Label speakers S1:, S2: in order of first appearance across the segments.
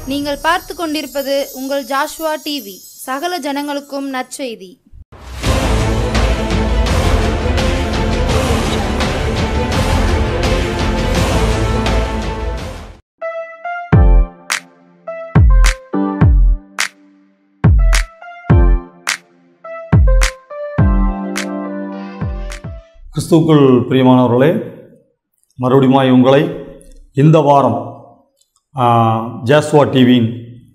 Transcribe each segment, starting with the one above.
S1: நீங்கள் பார்த்து கொண்டிருப்பது உங்கள் ஜாஷுவா டிவி. சகல ஜனங்களுக்கும் நற்செய்தி.
S2: கிறிஸ்துவுக்குள் பிரியமானவர்களே, மறுபடியும் உங்களை இந்த வாரம் ஜாஸ்வா டிவியின்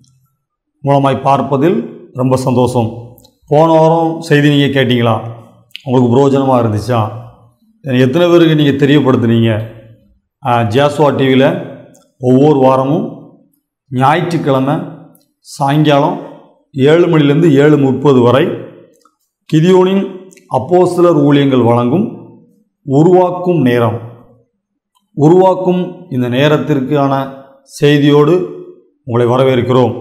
S2: மூலமாய் பார்ப்பதில் ரொம்ப சந்தோஷம். போன வாரம் செய்தி நீங்கள் கேட்டிங்களா? உங்களுக்கு பிரயோஜனமாக இருந்துச்சா? எத்தனை பேருக்கு நீங்கள் தெரியப்படுத்துனீங்க? ஜாஸ்வா டிவியில் ஒவ்வொரு வாரமும் ஞாயிற்றுக்கிழமை சாயங்காலம் 7 மணிலேருந்து 7:30 வரை கிதியோனின் அப்போஸ்தலர் ஊழியங்கள் வழங்கும் உருவாக்கும் நேரம். உருவாக்கும் இந்த நேரத்திற்கான செய்தியோடு உங்களை வரவேற்கிறோம்.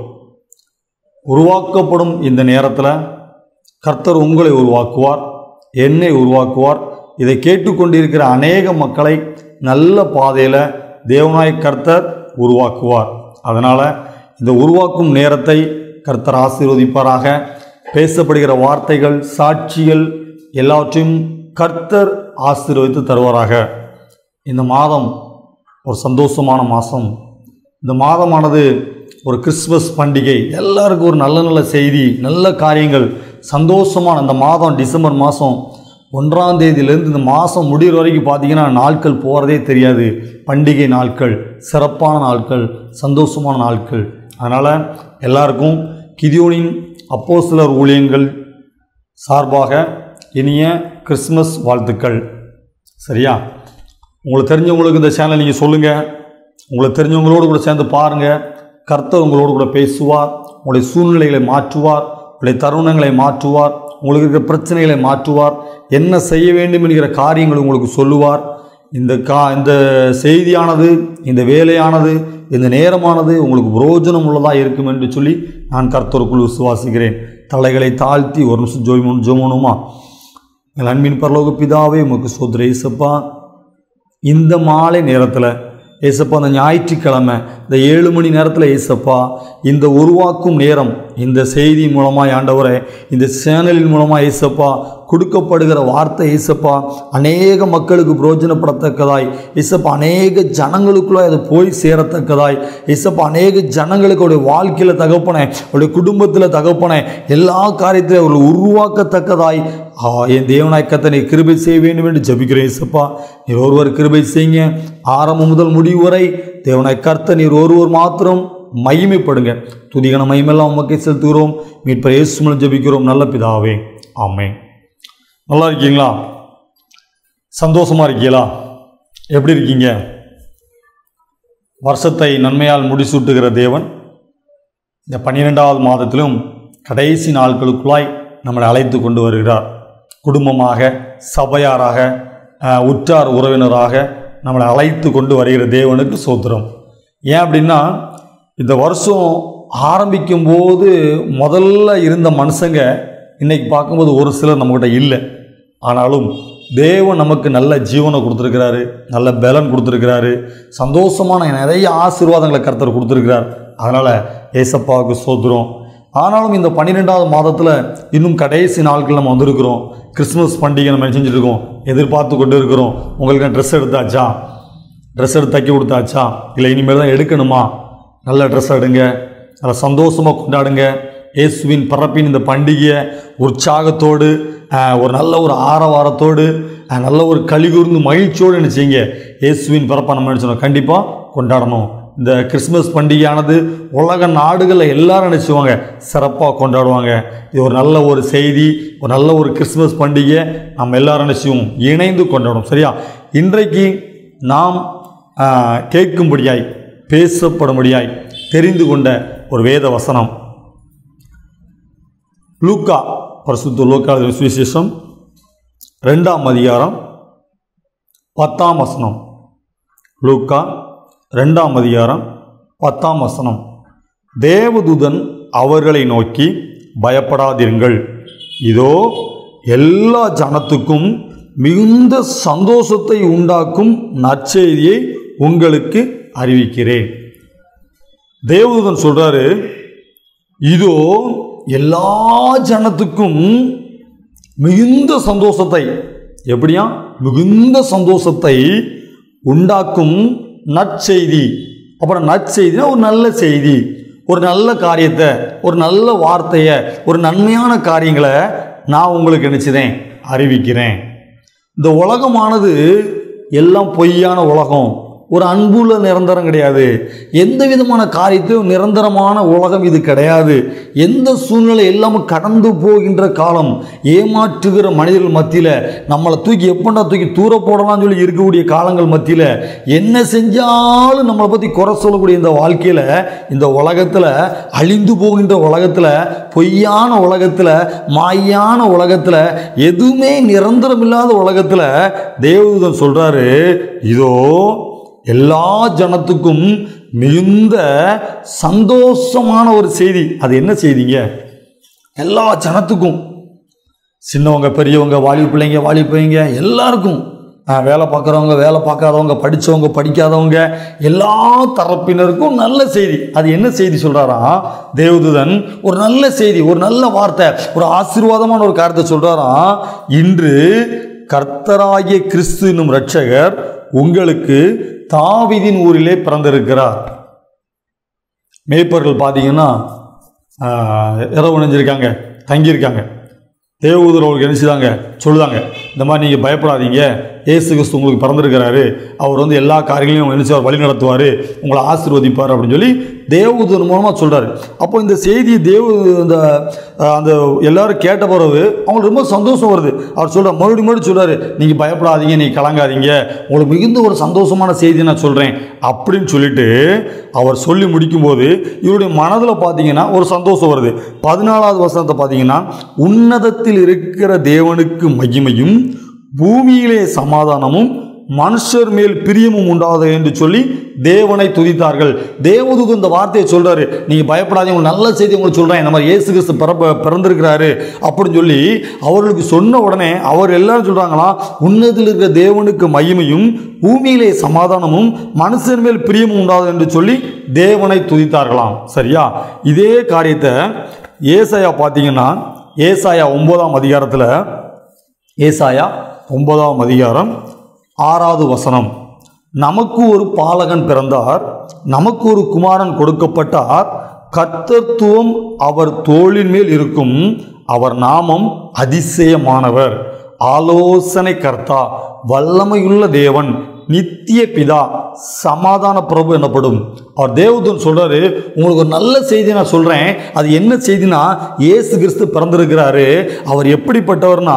S2: உருவாக்கப்படும் இந்த நேரத்தில் கர்த்தர் உங்களை உருவாக்குவார், என்னை உருவாக்குவார். இதை கேட்டுக்கொண்டிருக்கிற அநேக மக்களை நல்ல பாதையில் தேவனாய் கர்த்தர் உருவாக்குவார். அதனால் இந்த உருவாக்கும் நேரத்தை கர்த்தர் ஆசீர்வதிப்பாராக. பேசப்படுகிற வார்த்தைகள், சாட்சிகள் எல்லாவற்றையும் கர்த்தர் ஆசீர்வதித்து தருவாராக. இந்த மாதம் ஒரு சந்தோஷமான மாதம். இந்த மாதமானது ஒரு கிறிஸ்மஸ் பண்டிகை. எல்லாருக்கும் ஒரு நல்ல நல்ல செய்தி, நல்ல காரியங்கள், சந்தோஷமான இந்த மாதம். டிசம்பர் மாதம் 1ஆம் தேதியிலேருந்து இந்த மாதம் முடிகிற வரைக்கும் பார்த்திங்கன்னா நாட்கள் போகிறதே தெரியாது. பண்டிகை நாட்கள், சிறப்பான நாட்கள், சந்தோஷமான நாட்கள். அதனால் எல்லாருக்கும் கிதியோனின் அப்போஸ்தலர் ஊழியங்கள் சார்பாக இனிய கிறிஸ்மஸ் வாழ்த்துக்கள். சரியா? உங்களுக்கு தெரிஞ்சவங்களுக்கு இந்த சேனல் நீங்கள் சொல்லுங்கள். உங்களுக்கு தெரிஞ்சவங்களோடு கூட சேர்ந்து பாருங்கள். கர்த்தர் உங்களோடு கூட பேசுவார். உங்களுடைய சூழ்நிலைகளை மாற்றுவார், உங்களுடைய தருணங்களை மாற்றுவார், உங்களுக்கு இருக்கிற பிரச்சனைகளை மாற்றுவார், என்ன செய்ய வேண்டும் என்கிற காரியங்கள் உங்களுக்கு சொல்லுவார். இந்த செய்தியானது, இந்த வேலையானது, இந்த நேரமானது உங்களுக்கு பிரயோஜனம் உள்ளதாக இருக்கும் என்று சொல்லி நான் கர்த்தருக்குள் விசுவாசிக்கிறேன். தலைகளை தாழ்த்தி ஒரு நிமிஷம் ஜோமனுமா. எங்கள் அன்பின் பரலோக பிதாவே, உமக்கு சோதர ஏசப்பா, இந்த மாலை நேரத்தில் ஏசப்பா, அந்த ஞாயிற்றுக்கிழமை இந்த 7 மணி நேரத்தில் ஏசப்பா, இந்த உருவாக்கும் நேரம், இந்த செய்தி மூலமாக ஆண்டவரே, இந்த சேனலின் மூலமாக ஏசப்பா கொடுக்கப்படுகிற வார்த்தை ஏசப்பா அநேக மக்களுக்கு பிரயோஜனப்படத்தக்கதாய், ஏசப்பா அநேக ஜனங்களுக்குள்ளே அது போய் சேரத்தக்கதாய், ஏசப்பா அநேக ஜனங்களுக்கு அவருடைய வாழ்க்கையில் தகப்பனே, அவருடைய குடும்பத்தில் தகப்பனே, எல்லா காரியத்திலும் அவர்கள் உருவாக்கத்தக்கதாய் என் தேவனாய் கர்த்தர் நீர் கிருபை செய்ய வேண்டும் என்று ஜெபிக்கிறேன். ஏசப்பா, நீர் ஒருவர் கிருபை செய்யுங்க. ஆரம்பம் முதல் முடிவு வரை தேவனாய் கர்த்தர் நீர் ஒருவர் மாத்திரம் மகிமைப்படுங்க. துதிகன மகிமெல்லாம் உமக்கே செலுத்துகிறோம். மீட்பர் இயேசு மூலம் ஜெபிக்கிறோம் நல்ல பிதாவே, ஆமென். நல்லா இருக்கீங்களா? சந்தோஷமா இருக்கீங்களா? எப்படி இருக்கீங்க? வருஷத்தை நன்மையால் முடிசூட்டுகிற தேவன் இந்த 12வது மாதத்திலும் கடைசி நாட்களுக்குள்ளாய் நம்மளை அழைத்து கொண்டு வருகிறார். குடும்பமாக, சபையாராக, உற்றார் உறவினராக நம்மளை அழைத்து கொண்டு வருகிற தேவனுக்கு ஸ்தோத்திரம். ஏன் அப்படின்னா, இந்த வருஷம் ஆரம்பிக்கும் போது முதல்ல இருந்த மனுஷங்க இன்றைக்கி பார்க்கும்போது ஒரு சிலர் நம்மக்கிட்ட இல்லை. ஆனாலும் தேவன் நமக்கு நல்ல ஜீவனை கொடுத்துருக்கிறாரு, நல்ல பலன் கொடுத்துருக்கிறாரு, சந்தோஷமான நிறைய ஆசீர்வாதங்களை கர்த்தர் கொடுத்துருக்கிறார். அதனால் ஏசப்பாவுக்கு ஸ்தோத்திரம். ஆனாலும் இந்த 12வது மாதத்தில் இன்னும் கடைசி நாட்கள் நம்ம வந்திருக்கிறோம். கிறிஸ்மஸ் பண்டிகை நம்ம செஞ்சுருக்கோம், எதிர்பார்த்து கொண்டு இருக்கிறோம். உங்களுக்கு ட்ரெஸ் எடுத்தாச்சா? ட்ரெஸ் எடுத்து தைக்க கொடுத்தாச்சா? இல்லை இனிமேல் தான் எடுக்கணுமா? நல்ல ட்ரெஸ் எடுங்க, நல்ல சந்தோஷமாக கொண்டாடுங்க. இயேசுவின் பிறப்பின் இந்த பண்டிகையை உற்சாகத்தோடு, ஒரு நல்ல ஒரு ஆரவாரத்தோடு, நல்ல ஒரு கலிகூர்ந்து மகிழ்ச்சியோடு நினச்சிங்க. இயேசுவின் பிறப்பை நம்ம நினச்சோம் கண்டிப்பாக கொண்டாடணும். இந்த கிறிஸ்மஸ் பண்டிகையானது உலக நாடுகளில் எல்லாரும் நினச்சிவாங்க, சிறப்பாக கொண்டாடுவாங்க. இது ஒரு நல்ல ஒரு செய்தி, ஒரு நல்ல ஒரு கிறிஸ்மஸ் பண்டிகை நம்ம எல்லாரும் நினச்சிவோம், இணைந்து கொண்டாடும். சரியா? இன்றைக்கு நாம் கேட்கும்படியாய், பேசப்படும்படியாய் தெரிந்து கொண்ட ஒரு வேத வசனம் லூக்கா, பரிசுத்த லூக்கா சுவிசேஷம் 2ஆம் அதிகாரம் 10ஆம் வசனம். லூக்கா 2ஆம் அதிகாரம் 10ஆம் வசனம். தேவதூதன் அவர்களை நோக்கி, பயப்படாதீர்கள், இதோ எல்லா ஜனத்துக்கும் மிகுந்த சந்தோஷத்தை உண்டாக்கும் நற்செய்தியை உங்களுக்கு அறிவிக்கிறேன். தேவதூதன் சொல்றாரு, இதோ எல்லா ஜனத்துக்கும் மிகுந்த சந்தோஷத்தை, எப்படியா மிகுந்த சந்தோஷத்தை உண்டாக்கும் நற்செய்தி. அப்புறம் நற்செய்தினா ஒரு நல்ல செய்தி, ஒரு நல்ல காரியத்தை, ஒரு நல்ல வார்த்தையை, ஒரு நன்மையான காரியங்களை நான் உங்களுக்கு நினைச்சதேன் அறிவிக்கிறேன். இந்த உலகமானது எல்லாம் பொய்யான உலகம், ஒரு அன்புள்ள நிரந்தரம் கிடையாது. எந்த விதமான காரியத்தையும் நிரந்தரமான உலகம் இது கிடையாது. எந்த சூழ்நிலை எல்லாமே கடந்து போகின்ற காலம். ஏமாற்றுகிற மனிதர்கள் மத்தியில் நம்மளை தூக்கி எப்படா தூக்கி தூர போடலாம்னு சொல்லி இருக்கக்கூடிய காலங்கள் மத்தியில் என்ன செஞ்சாலும் நம்மளை பற்றி குறை சொல்லக்கூடிய இந்த வாழ்க்கையில், இந்த உலகத்தில், அழிந்து போகின்ற உலகத்தில், பொய்யான உலகத்தில், மாயான உலகத்தில், எதுவுமே நிரந்தரம் இல்லாத உலகத்தில் தேவதூதன் சொல்கிறாரு, இதோ எல்லா ஜனத்துக்கும் மிகுந்த சந்தோஷமான ஒரு செய்தி. அது என்ன செய்திங்க? எல்லா ஜனத்துக்கும், சின்னவங்க, பெரியவங்க, வாலிப பிள்ளைங்க, வாலிப பையங்க, எல்லாருக்கும், வேலை பார்க்குறவங்க, வேலை பார்க்காதவங்க, படித்தவங்க, படிக்காதவங்க, எல்லா தரப்பினருக்கும் நல்ல செய்தி. அது என்ன செய்தி சொல்கிறாராம் தேவதூதன்? ஒரு நல்ல செய்தி, ஒரு நல்ல வார்த்தை, ஒரு ஆசீர்வாதமான ஒரு காரியத்தை சொல்கிறாராம். இன்று கர்த்தராகிய கிறிஸ்து என்னும் இரட்சகர் உங்களுக்கு தாவீதின் ஊரிலே பிறந்திருக்கிறார். மேய்ப்பர்கள் பார்த்தீங்கன்னா இரவு நெஞ்சிருக்காங்க, தங்கியிருக்காங்க. தேவதூதர் அவங்களுக்கு என்ன செய்தாங்க? சொல்லுதாங்க, இந்த மாதிரி நீங்கள் பயப்படாதீங்க, இயேசு கிறிஸ்து உங்களுக்கு பிறந்திருக்கிறாரு, அவர் எல்லா காரியங்களையும் என்ன செய்வார்? வழி நடத்துவார், உங்களை ஆசீர்வதிப்பார் அப்படின்னு சொல்லி தேவதூதர் மூலமாக சொல்கிறாரு. அப்போ இந்த செய்தி அந்த எல்லாரும் கேட்ட பிறகு அவங்களுக்கு ரொம்ப சந்தோஷம் வருது. அவர் சொல்கிறார், மறுபடியும் சொல்கிறாரு, நீங்கள் பயப்படாதீங்க, நீங்கள் கலங்காதீங்க, உங்களுக்கு மிகுந்த ஒரு சந்தோஷமான செய்தி நான் சொல்கிறேன் அப்படின்னு சொல்லிட்டு அவர் சொல்லி முடிக்கும்போது இவருடைய மனதில் பார்த்தீங்கன்னா ஒரு சந்தோஷம் வருது. 14வது வசனத்தை பார்த்தீங்கன்னா, உன்னதத்தில் இருக்கிற தேவனுக்கு மகிமையும் பூமியிலே சமாதானமும் மனுஷர் மேல் பிரியமும் உண்டாது என்று சொல்லி தேவனை துதித்தார்கள். தேவதூதன் இந்த வார்த்தையை சொல்றாரு, நீங்க பயப்படாதீங்க, உங்களுக்கு நல்ல செய்தி உங்களுக்கு சொல்றேன், இந்த மாதிரி இயேசு கிறிஸ்து பிறந்திருக்கிறாரு அப்படின்னு சொல்லி அவர்களுக்கு சொன்ன உடனே அவர் எல்லாரும் சொல்றாங்களாம், உன்னதத்தில் இருக்கிற தேவனுக்கு மகிமையும் பூமியிலே சமாதானமும் மனுஷர் மேல் பிரியமும் உண்டாது என்று சொல்லி தேவனை துதித்தார்களாம். சரியா? இதே காரியத்தை ஏசாயா பார்த்தீங்கன்னா, ஏசாயா 9ஆம் அதிகாரத்தில், ஏசாயா 9ஆம் அதிகாரம் 6வது வசனம், நமக்கு ஒரு பாலகன் பிறந்தார், நமக்கு ஒரு குமாரன் கொடுக்கப்பட்டார், கர்த்தத்துவம் அவர் தோளின் மேல் இருக்கும், அவர் நாமம் அதிசயமானவர், ஆலோசனை கர்த்தா, வல்லமையுள்ள தேவன், நித்திய பிதா, சமாதான பிரபு எனப்படும். அவர் தேவதூதன் சொல்றாரு, உங்களுக்கு ஒரு நல்ல செய்தி நான் சொல்றேன். அது என்ன செய்தினா, இயேசு கிறிஸ்து பிறந்திருக்கிறாரு. அவர் எப்படிப்பட்டவர்னா,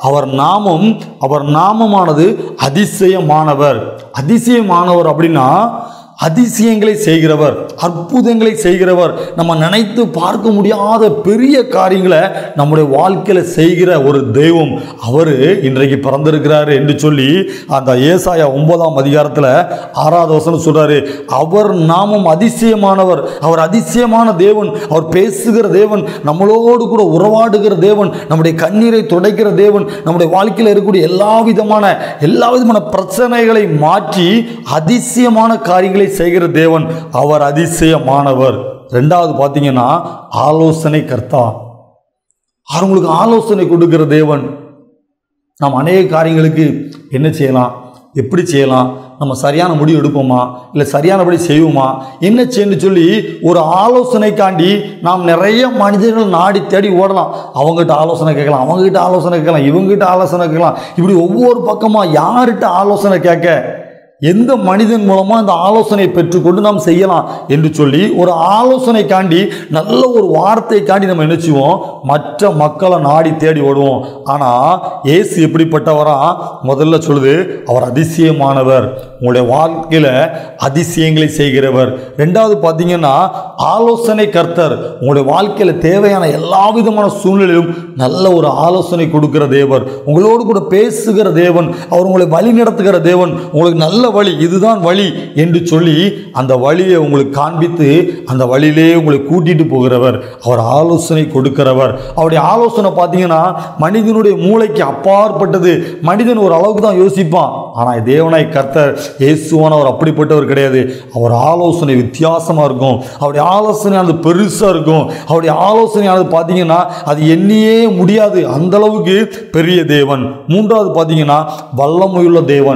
S2: அவர் நாமமானது அதிசயமானவர். அதிசயமானவர் அப்படின்னா அதிசயங்களை செய்கிறவர், அற்புதங்களை செய்கிறவர், நம்ம நினைத்து பார்க்க முடியாத பெரிய காரியங்களை நம்முடைய வாழ்க்கையில் செய்கிற ஒரு தெய்வம் அவர் இன்றைக்கு பிறந்திருக்கிறார் என்று சொல்லி அந்த ஏசாயா 9ஆம் அதிகாரத்தில் 6வது வசனம் சொல்றாரு, அவர் நாமம் அதிசயமானவர், அவர் அதிசயமான தேவன், அவர் பேசுகிற தேவன், நம்மளோடு கூட உறவாடுகிற தேவன், நம்முடைய கண்ணீரை துடைக்கிற தேவன், நம்முடைய வாழ்க்கையில் இருக்கக்கூடிய எல்லா விதமான பிரச்சனைகளை மாற்றி அதிசயமான காரியங்களை செய்கிற தேவன், அவர் அதிசயமானவர். 2வது பார்த்தீங்கன்னா ஆலோசனை கர்த்தா, அவங்களுக்கு ஆலோசனை கொடுக்கிற தேவன். நாம் அநேக காரியங்களுக்கு என்ன செய்யலாம், எப்படி செய்யலாம், நம்ம சரியான முடிவு எடுப்போமா, இல்லை சரியானபடி செய்வோமா, என்ன செய்யணும்னு சொல்லி ஒரு ஆலோசனைக்காண்டி நாம் நிறைய மனிதர்கள் நாடி தேடி ஓடலாம். அவங்ககிட்ட ஆலோசனை கேட்கலாம், அவங்ககிட்ட ஆலோசனை கேட்கலாம், இவங்ககிட்ட ஆலோசனை கேட்கலாம். இப்படி ஒவ்வொரு பக்கமாக யார்கிட்ட ஆலோசனை கேட்க, எந்த மனிதன் மூலமாக இந்த ஆலோசனை பெற்றுக்கொண்டு நாம் செய்யலாம் என்று சொல்லி ஒரு ஆலோசனைக்காண்டி, நல்ல ஒரு வார்த்தைக்காண்டி நம்ம என்ன செய்வோம், மற்ற மக்களை நாடி தேடி ஓடுவோம். ஆனால் இயேசு எப்படிப்பட்டவரா? முதல்ல சொல்லுது, அவர் அதிசயமானவர், உங்களுடைய வாழ்க்கையில் அதிசயங்களை செய்கிறவர். 2வது பார்த்தீங்கன்னா ஆலோசனை கர்த்தர், உங்களுடைய வாழ்க்கையில் தேவையான எல்லா விதமான சூழ்நிலையிலும் நல்ல ஒரு ஆலோசனை கொடுக்கிற தேவர், உங்களோடு கூட பேசுகிற தேவன், அவர் உங்களை வழி நடத்துகிற தேவன், உங்களுக்கு நல்ல வழி, இதுதான் வழி என்று சொல்லி அந்த வழியை உங்களுக்கு காண்பித்து அந்த வழியிலே உங்களை கூட்டிட்டு போகிறவர். அவர் ஆலோசனை கொடுக்கிறவர். அவருடைய ஆலோசனை பார்த்தீங்கன்னா மனிதனுடைய மூளைக்கு அப்பாற்பட்டது. மனிதன் ஒரு அளவுக்கு தான் யோசிப்பான். ஆனால் தேவனாய் கர்த்தர் இயேசுவானவர் அப்படிப்பட்டவர் கிடையாது. அவர் ஆலோசனை வித்தியாசமாக இருக்கும். அவருடைய ஆலோசனை அது பெருசாக இருக்கும். அவருடைய ஆலோசனையானது பார்த்தீங்கன்னா அது எண்ணியே முடியாது, அந்த அளவுக்கு பெரிய தேவன். மூன்றாவது பார்த்தீங்கன்னா வல்லமையுள்ள தேவன்.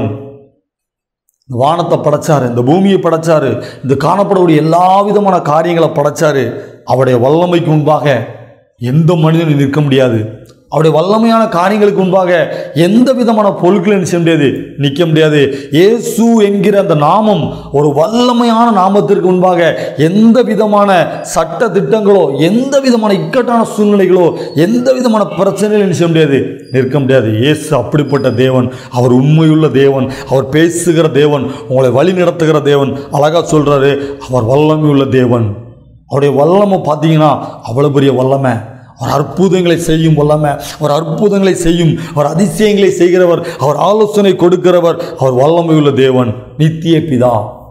S2: வானத்தை படைச்சாரு, இந்த பூமியை படைச்சாரு, இந்த காணப்படக்கூடிய எல்லா விதமான காரியங்களை படைச்சாரு. அவருடைய வல்லமைக்கு முன்பாக எந்த மனிதனும் நிற்க முடியாது. அவருடைய வல்லமையான காரியங்களுக்கு முன்பாக எந்த விதமான பொருட்களும் நிற்க முடியாது, நிற்க முடியாது. இயேசு என்கிற அந்த நாமம் ஒரு வல்லமையான நாமத்திற்கு முன்பாக எந்த விதமான சட்ட திட்டங்களோ, எந்த விதமான இக்கட்டான சூழ்நிலைகளோ, எந்த விதமான பிரச்சனைகளும் நிற்க முடியாது, நிற்க முடியாது. இயேசு அப்படிப்பட்ட தேவன். அவர் உண்மையுள்ள தேவன். அவர் பேசுகிற தேவன். உங்களை வழி நடத்துகிற தேவன். அழகா சொல்றாரு, அவர் வல்லமையுள்ள தேவன். அவருடைய வல்லமை பார்த்தீங்கன்னா அவ்வளவு பெரிய வல்லமை. அவர் அற்புதங்களை செய்யும் வல்லமை. அவர் அற்புதங்களை செய்யும், அவர் அதிசயங்களை செய்கிறவர், அவர் ஆலோசனை கொடுக்கிறவர். அவர் வல்லமையுள்ள தேவன். நித்திய பிதா,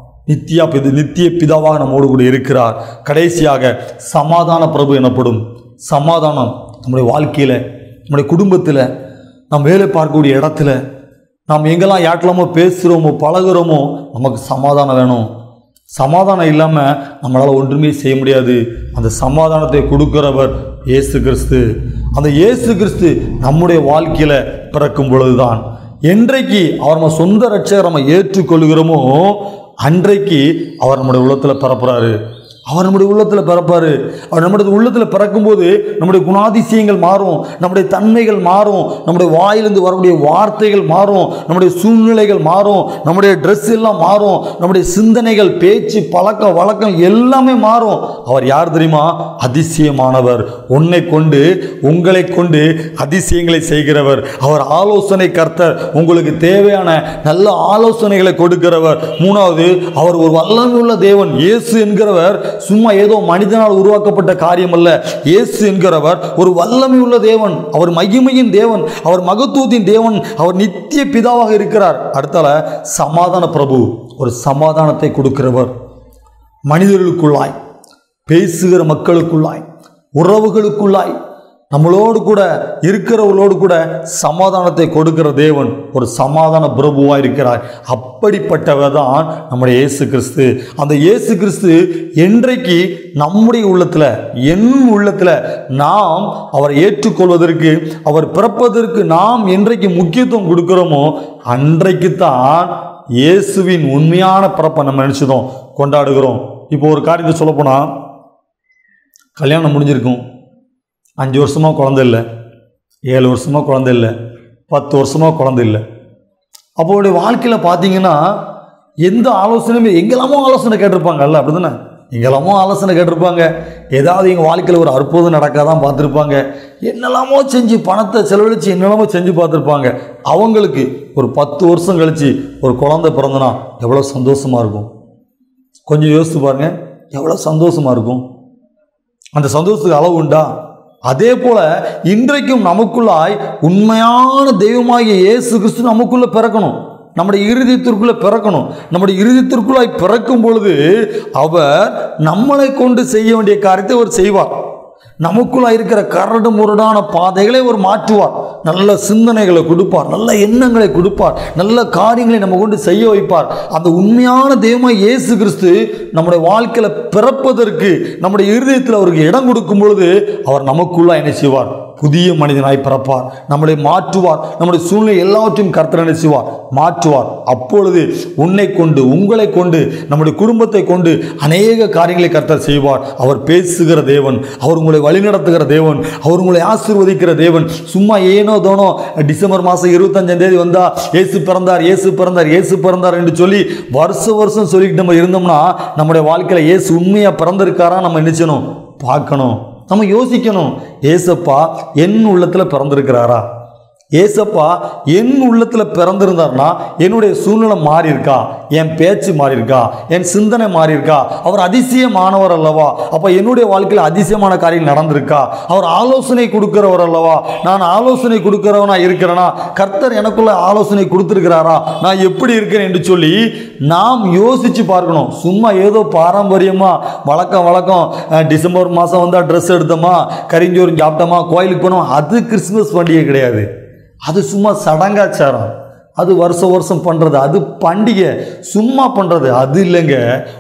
S2: நித்திய பிதாவாக நம்மோடு கூட இருக்கிறார். கடைசியாக சமாதான பிரபு எனப்படும். சமாதானம் நம்முடைய வாழ்க்கையில், நம்முடைய குடும்பத்தில், நாம் வேலை பார்க்கக்கூடிய இடத்துல, நாம் எங்கெல்லாம் யாட்டலாமோ பேசுகிறோமோ பழகிறோமோ நமக்கு சமாதானம் வேணும். சமாதானம் இல்லாமல் நம்மளால் ஒன்றுமே செய்ய முடியாது. அந்த சமாதானத்தை கொடுக்கிறவர் இயேசு கிறிஸ்து. அந்த இயேசு கிறிஸ்து நம்முடைய வாழ்க்கையில் பிறக்கும் பொழுதுதான், என்றைக்கு அவர் நம்ம சொந்த ரட்சகரை நம்ம ஏற்றுக்கொள்கிறோமோ அன்றைக்கு அவர் நம்முடைய உள்ளத்தில் பிறப்புறாரு. அவர் நம்முடைய உள்ளத்தில் பிறப்பார். அவர் நம்முடைய உள்ளத்தில் பிறக்கும்போது நம்முடைய குணாதிசயங்கள் மாறும், நம்முடைய தன்மைகள் மாறும், நம்முடைய வாயிலிருந்து வரக்கூடிய வார்த்தைகள் மாறும், நம்முடைய சூழ்நிலைகள் மாறும், நம்முடைய ட்ரெஸ் எல்லாம் மாறும், நம்முடைய சிந்தனைகள், பேச்சு, பழக்க வழக்கம் எல்லாமே மாறும். அவர் யார் தெரியுமா? அதிசயமானவர். உன்னை கொண்டு, உங்களை கொண்டு அதிசயங்களை செய்கிறவர். அவர் ஆலோசனை கர்த்தர். உங்களுக்கு தேவையான நல்ல ஆலோசனைகளை கொடுக்கிறவர். மூணாவது, அவர் ஒரு வல்லமையுள்ள தேவன். இயேசு என்கிறவர் சும்மா ஏதோ மனிதனால் உருவாக்கப்பட்ட காரியம் அல்ல. இயேசு என்கிறவர் ஒரு வல்லமை உள்ள தேவன். அவர் மகிமையின் தேவன், அவர் மகத்துவத்தின் தேவன், அவர் நித்திய பிதாவாக இருக்கிறார். அடுத்தால சமாதான பிரபு, ஒரு சமாதானத்தை கொடுக்கிறவர். மனிதர்களுக்குள்ளாய், பேசுகிற மக்களுக்குள்ளாய், உறவுகளுக்குள்ளாய், நம்மளோடு கூட இருக்கிறவர்களோடு கூட சமாதானத்தை கொடுக்கிற தேவன் ஒரு சமாதான பிரபுவாக இருக்கிறார். அப்படிப்பட்டவர் தான் நம்முடைய இயேசு கிறிஸ்து. அந்த இயேசு கிறிஸ்து என்றைக்கு நம்முடைய உள்ளத்தில், என் உள்ளத்தில் நாம் அவரை ஏற்றுக்கொள்வதற்கு, அவர் பிறப்பதற்கு நாம் என்றைக்கு முக்கியத்துவம் கொடுக்கிறோமோ அன்றைக்கு தான் இயேசுவின் உண்மையான பிறப்பை நம்ம நினச்சதும் கொண்டாடுகிறோம். இப்போ ஒரு காரியத்தை சொல்லப்போனால், கல்யாணம் முடிஞ்சிருக்கும், 5 வருஷமாக குழந்தை இல்லை, 7 வருஷமாக குழந்தை இல்லை, 10 வருஷமாக குழந்தை இல்லை. அப்போடைய வாழ்க்கையில் பார்த்தீங்கன்னா எந்த ஆலோசனையுமே, எங்கெல்லாமோ ஆலோசனை கேட்டிருப்பாங்கல்ல, அப்படி தானே? எங்கெல்லாமோ ஆலோசனை கேட்டிருப்பாங்க. ஏதாவது எங்கள் வாழ்க்கையில் ஒரு அற்புதம் நடக்காதான் பார்த்துருப்பாங்க. என்னெல்லாமோ செஞ்சு பணத்தை செலவழித்து என்னெல்லாமோ செஞ்சு பார்த்துருப்பாங்க. அவங்களுக்கு ஒரு 10 வருஷம் கழித்து ஒரு குழந்தை பிறந்தனா எவ்வளோ சந்தோஷமாக இருக்கும். கொஞ்சம் யோசித்து பாருங்கள், எவ்வளோ சந்தோஷமாக இருக்கும். அந்த சந்தோஷத்துக்கு அளவு உண்டா? அதே போல இன்றைக்கும் நமக்குள்ளாய் உண்மையான தெய்வமாகிய இயேசு கிறிஸ்து நமக்குள்ள பிறக்கணும், நம்முடைய இருதயத்திற்குள்ள பிறக்கணும். நம்முடைய இருதயத்திற்குள்ளாய் பிறக்கும் பொழுது அவர் நம்மளை கொண்டு செய்ய வேண்டிய காரியத்தை அவர் செய்வார். நமக்குள்ள இருக்கிற கரடு முரடான பாதைகளை அவர் மாற்றுவார். நல்ல சிந்தனைகளை கொடுப்பார், நல்ல எண்ணங்களை கொடுப்பார், நல்ல காரியங்களை நம்ம கொண்டு செய்ய வைப்பார். அந்த உண்மையான தெய்வமாய் இயேசு கிறிஸ்து நம்முடைய வாழ்க்கையில பிறப்பதற்கு நம்முடைய இருதயத்தில் அவருக்கு இடம் கொடுக்கும் பொழுது அவர் நமக்குள்ள என்ன செய்வார்? புதிய மனிதனாய் பிறப்பார், நம்மளை மாற்றுவார். நம்முடைய சூழ்நிலை எல்லாவற்றையும் கர்த்தர் என்ன செய்வார்? மாற்றுவார். அப்பொழுது உன்னை கொண்டு, உங்களை கொண்டு, நம்முடைய குடும்பத்தை கொண்டு அநேக காரியங்களை கர்த்தர் செய்வார். அவர் பேசுகிற தேவன், அவர் உங்களை வழிநடத்துகிற தேவன், அவர் உங்களை ஆசீர்வதிக்கிற தேவன். சும்மா ஏனோ தோனோ டிசம்பர் மாதம் 25ஆம் தேதி வந்தா இயேசு பிறந்தார், இயேசு பிறந்தார், இயேசு பிறந்தார் என்று சொல்லி வருஷம் சொல்லிக்கிட்டு நம்ம இருந்தோம்னா நம்முடைய வாழ்க்கையில் இயேசு உண்மையாக பிறந்திருக்காரா நம்ம நினைச்சணும், பார்க்கணும். நம்ம யோசிக்கணும், ஏசப்பா என் உள்ளத்தில் பிறந்திருக்கிறாரா? ஏசப்பா என் உள்ளத்தில் பிறந்திருந்தார்னா என்னுடைய சூழ்நிலை மாறி இருக்கா, என் பேச்சு மாறி இருக்கா, என் சிந்தனை மாறி இருக்கா? அவர் அதிசயமானவர் அல்லவா? அப்போ என்னுடைய வாழ்க்கையில் அதிசயமான காரியம் நடந்திருக்கா? அவர் ஆலோசனை கொடுக்கிறவர் அல்லவா? நான் ஆலோசனை கொடுக்கிறவனா இருக்கிறேனா? கர்த்தர் எனக்குள்ள ஆலோசனை கொடுத்துருக்கிறாரா? நான் எப்படி இருக்கிறேன் என்று சொல்லி நாம் யோசித்து பார்க்கணும். சும்மா ஏதோ பாரம்பரியமாக வழக்கம் டிசம்பர் மாதம் வந்தால் ட்ரெஸ் எடுத்தோமா, கரிஞ்சோறு சாப்பிட்டோமா, கோயிலுக்கு போனோம், அது கிறிஸ்துமஸ் பண்டிகை கிடையாது. அது சும்மா சடங்காச்சாரம், அது வருஷம் பண்ணுறது, அது பண்டிகை சும்மா பண்ணுறது, அது இல்லைங்க.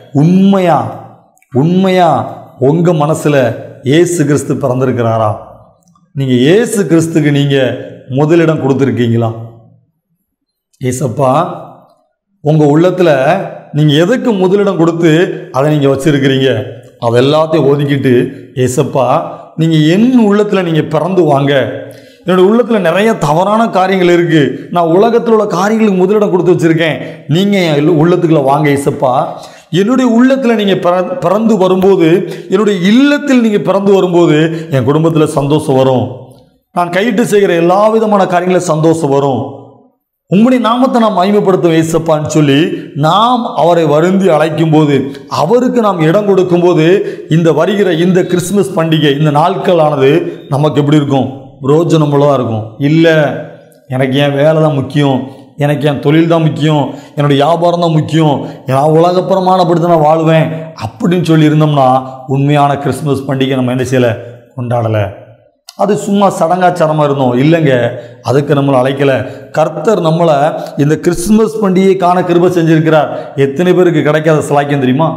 S2: உண்மையா உங்கள் மனசில் இயேசு கிறிஸ்து பிறந்திருக்கிறாரா? நீங்கள் இயேசு கிறிஸ்துக்கு நீங்கள் முதலிடம் கொடுத்துருக்கீங்களா? ஏசப்பா உங்கள் உள்ளத்தில் நீங்கள் எதுக்கு முதலிடம் கொடுத்து அதை நீங்கள் வச்சுருக்கிறீங்க? அது எல்லாத்தையும் ஒதுக்கிட்டு, ஏசப்பா நீங்கள் என் உள்ளத்தில் நீங்கள் பிறந்து வாங்க. என்னோடய உள்ளத்தில் நிறைய தவறான காரியங்கள் இருக்குது, நான் உலகத்தில் உள்ள காரியங்களுக்கு முதலிடம் கொடுத்து வச்சுருக்கேன், நீங்கள் என் உள்ளத்துக்குள்ளே வாங்க ஏசப்பா. என்னுடைய உள்ளத்தில் நீங்கள் பிறந்து வரும்போது, என்னுடைய இல்லத்தில் நீங்கள் பிறந்து வரும்போது என் குடும்பத்தில் சந்தோஷம் வரும். நான் கையிட்டு செய்கிற எல்லா விதமான காரியங்களும் சந்தோஷம் வரும். உங்களுடைய நாமத்தை நாம் மகிமைப்படுத்தும் ஏசப்பான்னு சொல்லி நாம் அவரை வருந்தி அழைக்கும் போது, அவருக்கு நாம் இடம் கொடுக்கும்போது, இந்த வருகிற இந்த கிறிஸ்துமஸ் பண்டிகை, இந்த நாட்கள் ஆனது நமக்கு எப்படி இருக்கும்? பிரோஜனமுள்ளதாக இருக்கும். இல்லை, எனக்கு என் வேலை தான் முக்கியம், எனக்கு என் தொழில் தான் முக்கியம், என்னுடைய வியாபாரம் தான் முக்கியம், நான் உலகப்புறமானப்படுத்த நான் வாழ்வேன் அப்படின்னு சொல்லி இருந்தோம்னா உண்மையான கிறிஸ்துமஸ் பண்டிகை நம்ம என்ன செய்யலை, கொண்டாடலை. அது சும்மா சடங்காச்சாரமாக இருந்தோம். இல்லைங்க, அதுக்கு நம்மளை அழைக்கலை. கர்த்தர் நம்மளை இந்த கிறிஸ்துமஸ் பண்டிகையை காண கிருபை செஞ்சுருக்கிறார். எத்தனை பேருக்கு கிடைக்காத சிலாக்கியம் தெரியுமா?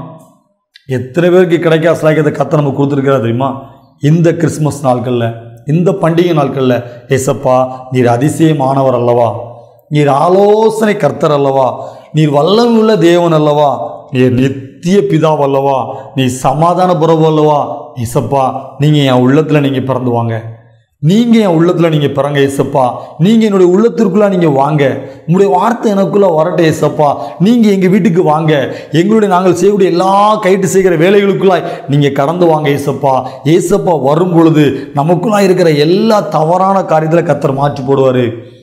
S2: எத்தனை பேருக்கு கிடைக்காத சிலாக்கியத்தை கர்த்தர் நமக்கு கொடுத்துருக்கிறார் தெரியுமா? இந்த கிறிஸ்துமஸ் நாட்களில், இந்த பண்டிகை நாட்களில், ஏசப்பா நீர் அதிசயமானவர் அல்லவா, நீர் ஆலோசனை கர்த்தர் அல்லவா, நீர் வல்லமையுள்ள தேவன் அல்லவா, நீர் நித்திய பிதாவ் அல்லவா, நீ சமாதான பிரபு அல்லவா. ஏசப்பா நீங்கள் என் உள்ளத்தில் நீங்கள் பிறந்து வாங்க, நீங்கள் என் உள்ளத்தில் நீங்கள் பிறங்க ஏசப்பா. நீங்கள் என்னுடைய உள்ளத்திற்குள்ளே நீங்கள் வாங்க, உங்களுடைய வார்த்தை எனக்குள்ளே வரட்டும் ஏசப்பா. நீங்கள் எங்கள் வீட்டுக்கு வாங்க, எங்களுடைய நாங்கள் செய்யக்கூடிய எல்லா கைட்டு செய்கிற வேலைகளுக்குள்ளாய் நீங்கள் கடந்து வாங்க ஏசப்பா. ஏசப்பா வரும் பொழுது நமக்குள்ளாக இருக்கிற எல்லா தவறான காரியத்தில் கர்த்தர் மாற்றி போடுவார்.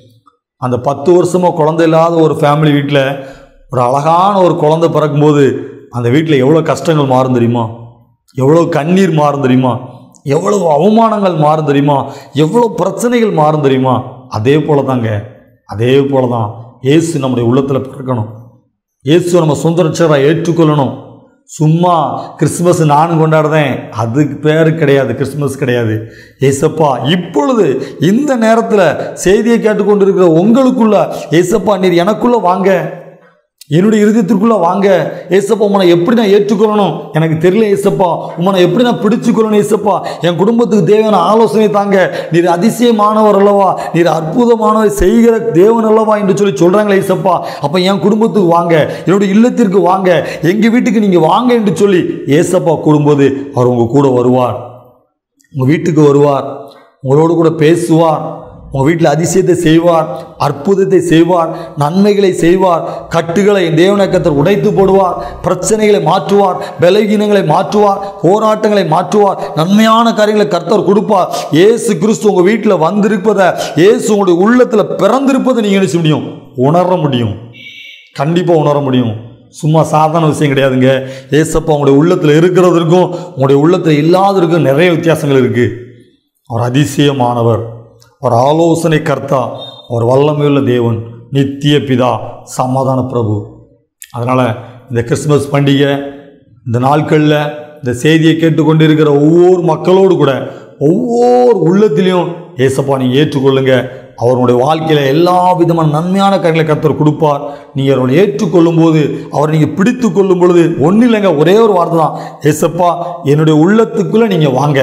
S2: அந்த 10 வருஷமாக குழந்தை இல்லாத ஒரு ஃபேமிலி வீட்டில் ஒரு அழகான ஒரு குழந்தை பிறக்கும்போது அந்த வீட்டில் எவ்வளோ கஷ்டங்கள் மாறும் தெரியுமா? எவ்வளோ கண்ணீர் மாறும் தெரியுமா? எவ்வளோ அவமானங்கள் மாறும் தெரியுமா? எவ்வளோ பிரச்சனைகள் மாறும் தெரியுமா? அதே போல தாங்க, அதே போல தான் இயேசு நம்முடைய உள்ளத்தில் பிறக்கணும். இயேசு நம்ம சொந்த ரட்சகராக ஏற்றுக்கொள்ளணும். சும்மா கிறிஸ்துமஸ் நானும் கொண்டாடுறேன், அதுக்கு பேர் கிடையாது, கிறிஸ்துமஸ் கிடையாது. ஏசப்பா இப்பொழுது இந்த நேரத்தில் செய்தியை கேட்டுக்கொண்டு இருக்கிற உங்களுக்குள்ள, ஏசப்பா நீர் எனக்குள்ளே வாங்க, என்னுடைய இருதயத்திற்குள்ளே வாங்க ஏசப்பா. உன்னை எப்படி நான் ஏற்றுக்கொள்ளணும் எனக்கு தெரியல ஏசப்பா, உன்னை எப்படி நான் பிடிச்சுக்கொள்ளணும் ஏசப்பா. என் குடும்பத்துக்கு தேவையான ஆலோசனை தாங்க. நீர் அதிசயமானவர் அல்லவா, நீர் அற்புதமானவர் செய்கிற தேவன் அல்லவா என்று சொல்லி சொல்கிறாங்களே ஏசப்பா. அப்போ என் குடும்பத்துக்கு வாங்க, என்னுடைய இல்லத்திற்கு வாங்க, எங்கள் வீட்டுக்கு நீங்கள் வாங்க என்று சொல்லி ஏசப்பா கூடும்போது அவர் உங்கள் கூட வருவார், உங்கள் வீட்டுக்கு வருவார், உங்களோடு கூட பேசுவார், உங்கள் வீட்டில் அதிசயத்தை செய்வார், அற்புதத்தை செய்வார், நன்மைகளை செய்வார், கட்டுகளை தேவனாகிய கர்த்தர் உடைத்து போடுவார், பிரச்சனைகளை மாற்றுவார், பலவீனங்களை மாற்றுவார், போராட்டங்களை மாற்றுவார், நன்மையான காரியங்களை கர்த்தர் கொடுப்பார். இயேசு கிறிஸ்து உங்கள் வீட்டில் வந்திருப்பதை, இயேசு உங்களுடைய உள்ளத்தில் பிறந்திருப்பதை நீங்கள் நினைச்ச முடியும், உணர முடியும், கண்டிப்பாக உணர முடியும். சும்மா சாதாரண விஷயம் கிடையாதுங்க. ஏசப்பா உங்களுடைய உள்ளத்தில் இருக்கிறதற்கும் உங்களுடைய உள்ளத்தில் இல்லாததற்கும் நிறைய வித்தியாசங்கள் இருக்குது. அவர் அதிசயமானவர், அவர் ஆலோசனை கர்த்தா, அவர் வல்லமையுள்ள தேவன், நித்திய பிதா, சமாதான பிரபு. அதனால் இந்த கிறிஸ்துமஸ் பண்டிகை இந்த நாட்களில் இந்த செய்தியை கேட்டுக்கொண்டு இருக்கிற ஒவ்வொரு மக்களோடு கூட ஒவ்வொரு உள்ளத்திலையும் ஏசப்பா நீங்கள் ஏற்றுக்கொள்ளுங்க. அவருடைய வாழ்க்கையில் எல்லா விதமான நன்மையான காரியங்களை கர்த்தர் கொடுப்பார். நீங்கள் அவரை ஏற்றுக்கொள்ளும் போது, அவரை நீங்கள் பிடித்து கொள்ளும் பொழுது ஒன்றும் இல்லைங்க, ஒரே ஒரு வார்த்தை தான், ஏசப்பா என்னுடைய உள்ளத்துக்குள்ளே நீங்கள் வாங்க,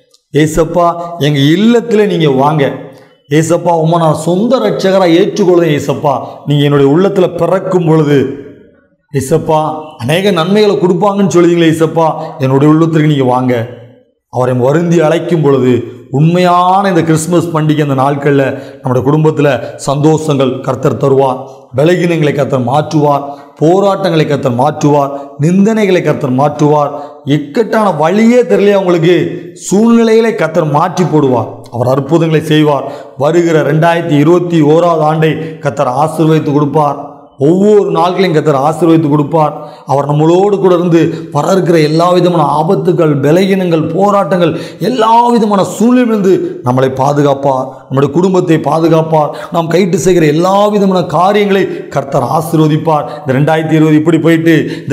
S2: ஏசப்பா எங்கள் இல்லத்தில் நீங்கள் வாங்க, ஏசப்பா உம்மை நான் சொந்த ரட்சகராக ஏற்றுக்கொள்ளுங்க. ஏசப்பா நீங்கள் என்னுடைய உள்ளத்தில் பிறக்கும் பொழுது ஏசப்பா அநேக நன்மைகளை கொடுப்பாங்கன்னு சொல்லுவீங்களே ஏசப்பா, என்னுடைய உள்ளத்திற்கு நீங்கள் வாங்க. அவரை வருந்தி அழைக்கும் பொழுது உண்மையான இந்த கிறிஸ்துமஸ் பண்டிகை இந்த நாட்களில் நம்முடைய குடும்பத்தில் சந்தோஷங்கள் கர்த்தர் தருவார், பலகீனங்களை கர்த்தர் மாற்றுவார், போராட்டங்களை கர்த்தர் மாற்றுவார், நிந்தனைகளை கர்த்தர் மாற்றுவார். இக்கட்டான வழியே தெரியலையா உங்களுக்கு, சூழ்நிலைகளை கர்த்தர் மாற்றி போடுவார். அவர் அற்புதங்களை செய்வார். வருகிற 2021 ஆண்டை கர்த்தர் ஆசீர்வதித்து கொடுப்பார். ஒவ்வொரு நாட்களையும் கர்த்தர் ஆசீர்வதித்து கொடுப்பார். அவர் நம்மளோடு கூட இருந்து வர இருக்கிற எல்லா விதமான ஆபத்துகள், பலகீனங்கள், போராட்டங்கள், எல்லா விதமான சூழ்நிலையிலிருந்து நம்மளை பாதுகாப்பார். நம்முடைய குடும்பத்தை பாதுகாப்பார். நாம் கைட்டு செய்கிற எல்லா விதமான காரியங்களை கர்த்தர் ஆசீர்வதிப்பார். இந்த 2020 இப்படி போயிட்டு இந்த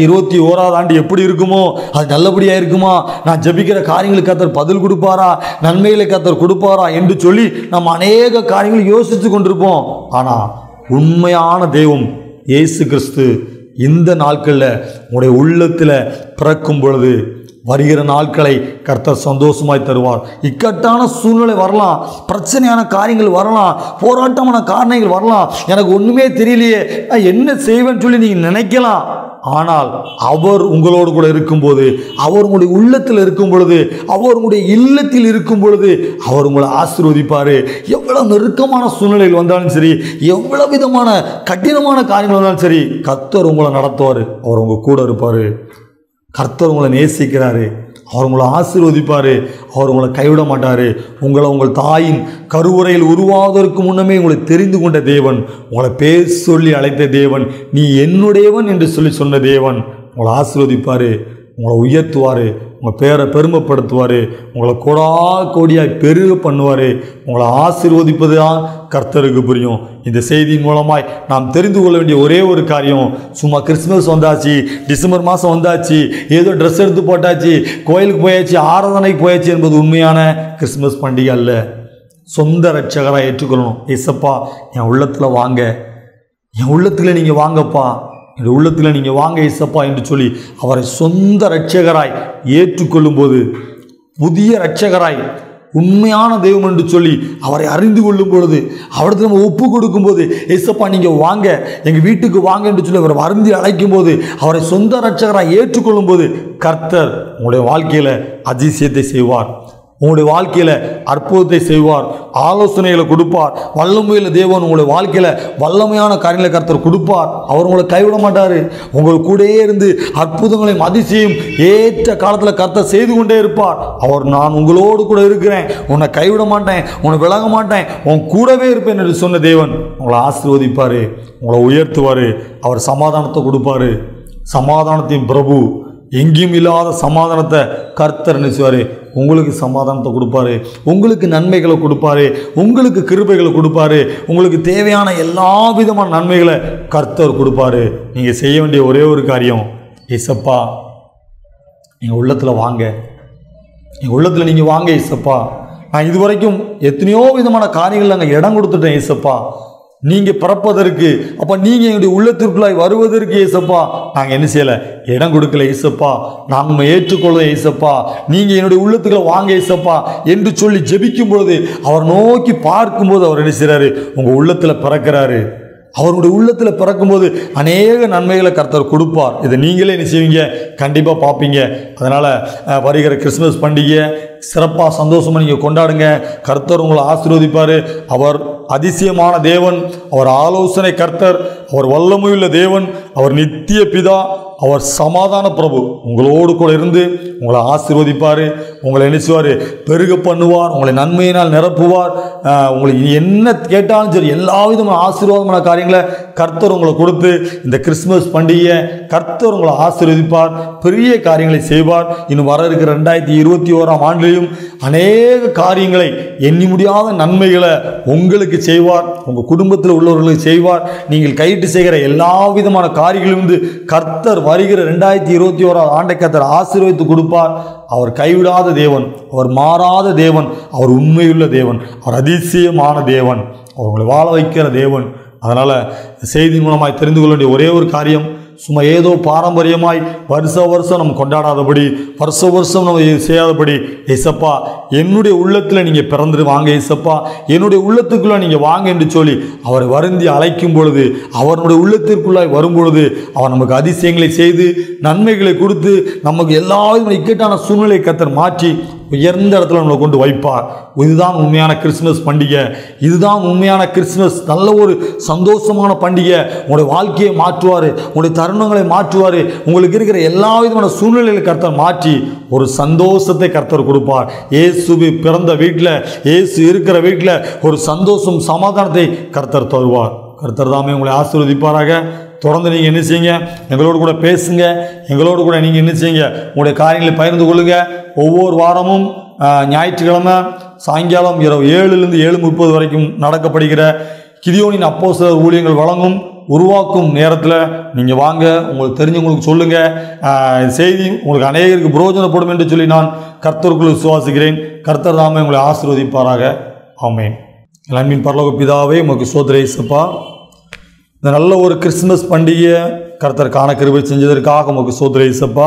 S2: 2021 ஆண்டு எப்படி இருக்குமோ அது நல்லபடியாக இருக்குமா, நான் ஜெபிக்கிற காரியங்களுக்கு கர்த்தர் பதில் கொடுப்பாரா, நன்மைகளை கர்த்தர் கொடுப்பாரா என்று சொல்லி நம்ம அநேக காரியங்களை யோசித்து கொண்டிருப்போம். ஆனால் உண்மையான தெய்வம் இயேசு கிறிஸ்து இந்த நாட்களில் உங்களுடைய உள்ளத்தில் பிறக்கும் பொழுது வருகிற நாட்களை கர்த்தர் சந்தோஷமாய் தருவார். இக்கட்டான சூழ்நிலை வரலாம், பிரச்சனையான காரியங்கள் வரலாம், போராட்டமான காரணங்கள் வரலாம், எனக்கு ஒன்றுமே தெரியலையே நான் என்ன செய்வேன்னு சொல்லி நீங்கள் நினைக்கலாம். ஆனால் அவர் உங்களோடு கூட இருக்கும்போது, அவர் உங்களுடைய உள்ளத்தில் இருக்கும் பொழுது, அவர் உங்களுடைய இல்லத்தில் இருக்கும் பொழுது அவர் உங்களை ஆசீர்வதிப்பார். எவ்வளவு நெருக்கமான சூழ்நிலைகள் வந்தாலும் சரி, எவ்வளவு விதமான கடினமான காரியங்கள் வந்தாலும் சரி, கர்த்தர் உங்களை நடத்துவார். அவர் உங்கள் கூட இருப்பார். கர்த்தர் உங்களை நேசிக்கிறாரு. அவர் உங்களை ஆசீர்வதிப்பார். அவர் உங்களை கைவிட மாட்டார். உங்கள் தாயின் கருவுரையில் உருவாவதற்கு முன்னமே உங்களை தெரிந்து கொண்ட தேவன், உங்களை பேர் சொல்லி அழைத்த தேவன், நீ என்னுடையவன் என்று சொல்லி சொன்ன தேவன் உங்களை ஆசீர்வதிப்பார். உங்களை உயர்த்துவார். உங்கள் பேரை பெருமைப்படுத்துவார். உங்களை கோடியாய் பெருக பண்ணுவார். உங்களை ஆசீர்வதிப்பது தான் கர்த்தருக்கு புரியும். இந்த செய்தியின் மூலமாய் நாம் தெரிந்து கொள்ள வேண்டிய ஒரே ஒரு காரியம், சும்மா கிறிஸ்மஸ் வந்தாச்சு, டிசம்பர் மாதம் வந்தாச்சு, ஏதோ ட்ரெஸ் எடுத்து போட்டாச்சு, கோயிலுக்கு போயாச்சு, ஆராதனைக்கு போயாச்சு என்பது உண்மையான கிறிஸ்மஸ் பண்டிகை அல்ல. சொந்த ரட்சகராக ஏற்றுக்கொள்ளணும். ஏசப்பா என் உள்ளத்தில் வாங்க, என் உள்ளத்தில் நீங்கள் வாங்கப்பா, என் உள்ளத்தில் நீங்கள் வாங்க ஏசப்பா என்று சொல்லி அவரை சொந்த இரட்சகராய் ஏற்றுக்கொள்ளும் போது, புதிய இரட்சகராய் உண்மையான தெய்வம் என்று சொல்லி அவரை அறிந்து கொள்ளும் பொழுது, அவருக்கு நம்ம ஒப்பு கொடுக்கும்போது, ஏசப்பா நீங்கள் வாங்க, எங்கள் வீட்டுக்கு வாங்க என்று சொல்லி அவரை வருந்தி அழைக்கும் போது, அவரை சொந்த இரட்சகராய் ஏற்றுக்கொள்ளும் போது கர்த்தர் உங்களுடைய வாழ்க்கையில் அதிசயத்தை செய்வார். உங்களுடைய வாழ்க்கையில் அற்புதத்தை செய்வார். ஆலோசனைகளை கொடுப்பார். வல்லமையில் தேவன் உங்களுடைய வாழ்க்கையில் வல்லமையான காரியங்களை கர்த்தர் கொடுப்பார். அவர் உங்களை கைவிட மாட்டார். உங்கள் கூடயே இருந்து அற்புதங்களையும் அதிசயம் ஏற்ற காலத்தில் கர்த்தர் செய்து கொண்டே இருப்பார். அவர் நான் உங்களோடு கூட இருக்கிறேன், உன்னை கைவிட மாட்டேன், உன்னை விலக மாட்டேன், உன் கூடவே இருப்பேன் என்று சொன்ன தேவன் உங்களை ஆசீர்வதிப்பார். உங்களை உயர்த்துவார். அவர் சமாதானத்தை கொடுப்பார். சமாதானத்தின் பிரபு, எங்கேயும் இல்லாத சமாதானத்தை கர்த்தர் நினைச்சுவார். உங்களுக்கு சமாதானத்தை கொடுப்பாரு. உங்களுக்கு நன்மைகளை கொடுப்பாரு. உங்களுக்கு கிருபைகளை கொடுப்பாரு. உங்களுக்கு தேவையான எல்லா விதமான நன்மைகளை கர்த்தர் கொடுப்பாரு. நீங்கள் செய்ய வேண்டிய ஒரே ஒரு காரியம், ஏசப்பா எங்கள் உள்ளத்தில் வாங்க, எங்கள் உள்ளத்தில் நீங்கள் வாங்க ஏசப்பா. நான் இதுவரைக்கும் எத்தனையோ விதமான காரியங்கள் நாங்கள் இடம் கொடுத்துட்டேன் ஏசப்பா. நீங்கள் பிறப்பதற்கு, அப்போ நீங்கள் எங்களுடைய உள்ளத்திற்குள்ளாய் வருவதற்கு ஏசப்பா நாங்கள் என்ன செய்யலை, இடம் கொடுக்கல ஏசப்பா. நாங்கள் ஏற்றுக்கொள்ள ஏசப்பா, நீங்கள் என்னுடைய உள்ளத்துக்குள்ள வாங்க ஏசப்பா என்று சொல்லி ஜெபிக்கும் பொழுது, அவர் நோக்கி பார்க்கும்போது அவர் என்ன செய்கிறாரு, உங்கள் உள்ளத்தில் பிறக்கிறாரு. அவருடைய உள்ளத்தில் பிறக்கும்போது அநேக நன்மைகளை கர்த்தர் கொடுப்பார். இதை நீங்களே என்ன செய்வீங்க, கண்டிப்பாக பார்ப்பீங்க. அதனால் வருகிற கிறிஸ்மஸ் பண்டிகையை சிறப்பாக சந்தோஷமாக நீங்கள் கொண்டாடுங்க. கர்த்தர் உங்களை ஆசீர்வதிப்பார். அவர் அதிசயமான தேவன், அவர் ஆலோசனை கர்த்தர், அவர் வல்லமையுள்ள தேவன், அவர் நித்திய பிதா, அவர் சமாதான பிரபு. உங்களோடு கூட இருந்து உங்களை ஆசீர்வதிப்பார். உங்களை நினைச்சுவார், பெருக பண்ணுவார். உங்களை நன்மையினால் நிரப்புவார். உங்களுக்கு என்ன கேட்டாலும் சரி, எல்லா விதமான ஆசீர்வாதமான காரியங்களை கர்த்தர் உங்களை கொடுத்து இந்த கிறிஸ்மஸ் பண்டிகையை கர்த்தர் உங்களை ஆசீர்வதிப்பார். பெரிய காரியங்களை செய்வார். இன்னும் வர இருக்கிற 2021 ஆண்டிலையும் அநேக காரியங்களை, எண்ணி முடியாத நன்மைகளை உங்களுக்கு செய்வார். உங்கள் குடும்பத்தில் உள்ளவர்களுக்கு செய்வார். நீங்கள் கையிட்டு செய்கிற எல்லா விதமான காரியங்களிலிருந்து கர்த்தர் வருகிற 2021 ஆண்டை கர்த்தர் ஆசீர்வதித்து கொடுப்பார். அவர் கைவிடாத தேவன், அவர் மாறாத தேவன், அவர் உண்மையுள்ள தேவன், அவர் அதிசயமான தேவன், அவர் உங்களை வாழ வைக்கிற தேவன். அதனால் செய்தி மூலமாய் தெரிந்து கொள்ள வேண்டிய ஒரே ஒரு காரியம், சும்மா ஏதோ பாரம்பரியமாய் வருஷம் நம்ம கொண்டாடாதபடி, வருஷம் நம்ம செய்யாதபடி, ஏசப்பா என்னுடைய உள்ளத்தில் நீங்கள் பிறந்துட்டு வாங்க ஏசப்பா, என்னுடைய உள்ளத்துக்குள்ளே நீங்கள் வாங்க என்று சொல்லி அவரை வருந்தி அழைக்கும் பொழுது, அவருடைய உள்ளத்திற்குள்ளாய் வரும் பொழுது, அவர் நமக்கு அதிசயங்களை செய்து நன்மைகளை கொடுத்து நமக்கு எல்லா இக்கட்டான சூழ்நிலை கர்த்தர் மாற்றி உயர்ந்த இடத்துல நம்மளை கொண்டு வைப்பார். இதுதான் உண்மையான கிறிஸ்மஸ் பண்டிகை. இதுதான் உண்மையான கிறிஸ்மஸ். நல்ல ஒரு சந்தோஷமான பண்டிகை. உங்களுடைய வாழ்க்கையை மாற்றுவார், உங்களுடைய தருணங்களை மாற்றுவார். உங்களுக்கு இருக்கிற எல்லா விதமான சூழ்நிலைகளை கர்த்தர் மாற்றி ஒரு சந்தோஷத்தை கர்த்தர் கொடுப்பார். இயேசு பிறந்த வீட்டில், இயேசு இருக்கிற வீட்டில் ஒரு சந்தோஷம், சமாதானத்தை கர்த்தர் தருவார். கர்த்தர் தாமே உங்களை ஆசீர்வதிப்பாராக. தொடர்ந்து நீங்கள் என்ன செய்யுங்க, எங்களோடு கூட பேசுங்க, எங்களோடு கூட நீங்கள் என்ன செய்யுங்க, உங்களுடைய காரியங்களை பகிர்ந்து கொள்ளுங்க. ஒவ்வொரு வாரமும் ஞாயிற்றுக்கிழமை சாயங்காலம் இரவு 7லிருந்து 7:30 வரைக்கும் நடக்கப்படுகிற கிதியோனின் அப்போஸ்தலர் ஊழியங்கள் வழங்கும் உருவாக்கும் நேரத்தில் நீங்கள் வாங்க, உங்களுக்கு தெரிஞ்சவங்களுக்கு சொல்லுங்கள். செய்தி உங்களுக்கு அநேகருக்கு பிரயோஜனப்படும் என்று சொல்லி நான் கர்த்தருக்குள் விசுவாசிக்கிறேன். கர்த்தர் தாமே உங்களை ஆசீர்வதிப்பாராக. ஆமென். அன்பின் பரலோக பிதாவே, உமக்கு ஸ்தோத்திரம் இயேசுப்பா. இந்த நல்ல ஒரு கிறிஸ்மஸ் பண்டிகையை கர்த்தர் காண கிருபை செஞ்சதற்காக உமக்கு ஸ்தோத்திரம் இயேசுப்பா.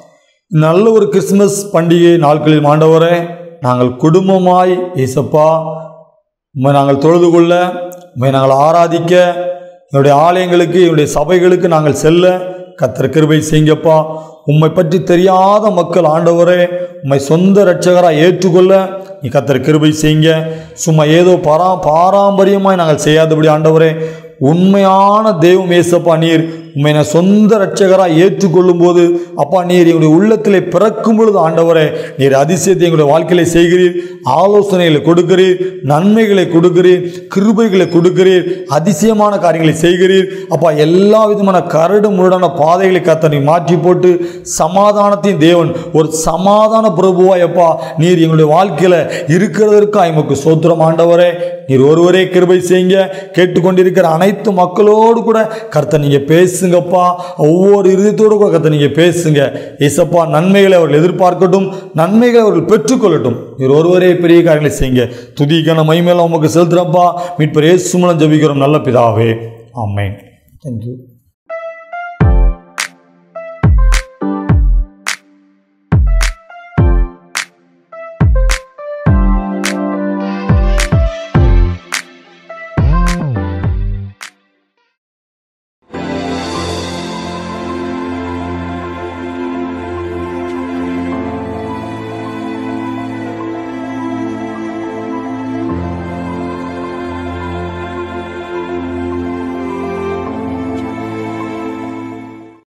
S2: நல்ல ஒரு கிறிஸ்மஸ் பண்டிகை நாட்களில் ஆண்டவரே, நாங்கள் குடும்பமாய் இயேசுப்பா உம்மை நாங்கள் தொழுது கொள்ள, உம்மை நாங்கள் ஆராதிக்க, என்னுடைய ஆலயங்களுக்கு, என்னுடைய சபைகளுக்கு நாங்கள் செல்ல கர்த்தர் கிருபை செய்யுங்கப்பா. உம்மை பற்றி தெரியாத மக்கள் ஆண்டவரே உம்மை சொந்த இரட்சகராக ஏற்றுக்கொள்ள நீ கர்த்தர் கிருபை செய்யுங்க. சும்மா ஏதோ பாரம்பரியமாய் நாங்கள் செய்யாதபடி ஆண்டவரே, உண்மையான தெய்வம் இயேசப்பா நீர் உண்மை நான் சொந்த இரட்சகராக ஏற்றுக்கொள்ளும் போது அப்பா நீர் எங்களுடைய உள்ளத்திலே பிறக்கும் பொழுது ஆண்டவரே நீர் அதிசயத்தை எங்களுடைய வாழ்க்கையில செய்கிறீர், ஆலோசனைகளை கொடுக்கிறீர், நன்மைகளை கொடுக்கிறீர், கிருபைகளை கொடுக்கிறீர், அதிசயமான காரியங்களை செய்கிறீர். அப்பா எல்லா விதமான கரடு முரடான பாதைகளை கர்த்தர் நீ மாற்றி போட்டு சமாதானத்தின் தேவன், ஒரு சமாதான பிரபுவாய் அப்பா நீர் எங்களுடைய வாழ்க்கையில இருக்கிறதற்கு எமக்கு ஸ்தோத்திரம் ஆண்டவரே. நீர் ஒருவரே கிருபை செய்யுங்க. கேட்டுக்கொண்டிருக்கிற அனைத்து மக்களோடு கூட கர்த்தர் நீங்க பேசுங்கப்பா. ஒவ்வொரு இருதயத்தோடு கூட கர்த்தர் நீங்க பேசுங்க இயேசப்பா. நன்மைகளை அவர்கள் எதிர்பார்க்கட்டும், நன்மைகளை அவர்கள் பெற்றுக்கொள்ளட்டும். நீர் ஒருவரே பெரிய காரியங்களை செய்யுங்க. துதிக்கான மகிமையெல்லாம் உமக்கு செலுத்துறப்பா. மீட்பர் இயேசு மூலம் ஜெபிக்கிறோம் நல்ல பிதாவே. ஆமென். தேங்க்யூ.